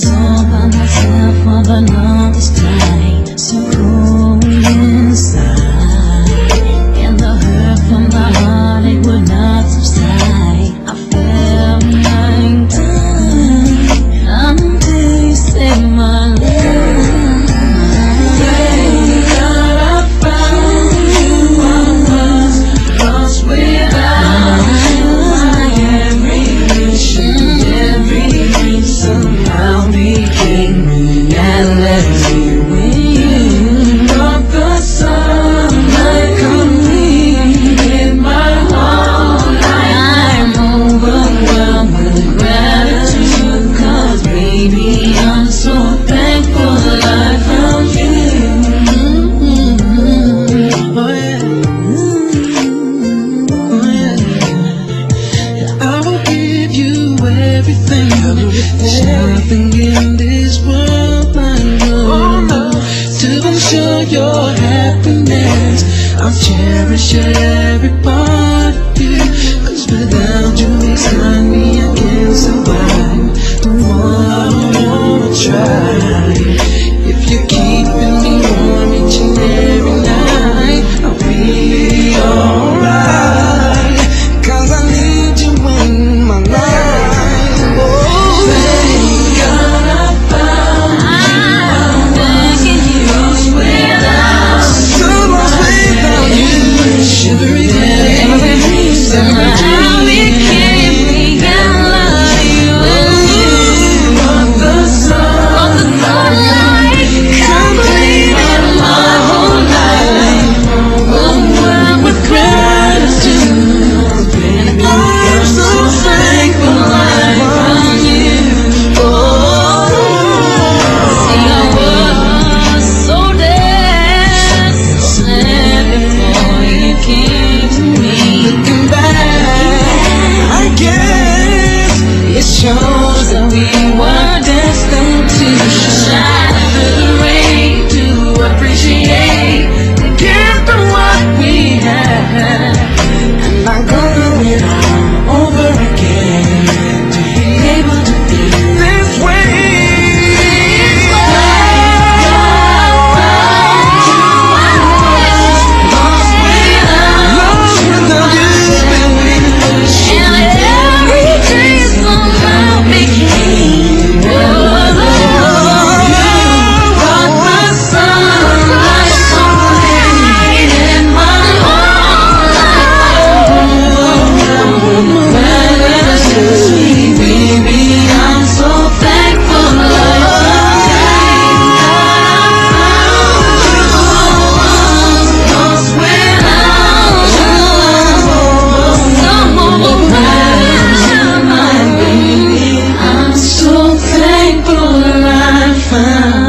was all by myself for the longest time, so cold inside, and the hurt from the heart, it would not subside. I felt like dying until you saved my life. Thank God I found you. I was lost without you. Every mission, every dream somehow became reality. When you brought the sunlight, completed my whole life. I'm overwhelmed with gratitude, 'cause baby, I'm so thankful I found you. Oh yeah, oh yeah. I will give you everything. There's nothing in this world I know to ensure your happiness. I'll cherish every part of you, 'cause without you beside me I can't survive. The more I wanna try, if you're keeping me warm each and every night, I'll be alright, 'cause I need you in my life. Oh, thank God I found you. I'm thanking you. Lost without you. Lost without you. Every day, every dream, somehow became reality. When you brought the sunlight, completed my whole life. Overwhelmed with gratitude, I'm so thankful I found you. Oh, see, I was so desperate before you came to me. Looking back, I guess it shows that we were destined to shine through the rain, to appreciate the gift of what we had. And I'm gonna do it all over again to be able to be this way. Lost without you, baby. And every day somehow became reality. Brought the sunlight, completed my whole life. Baby, I'm so thankful I lost without you. Some overwhelmed, my baby, I'm so thankful I found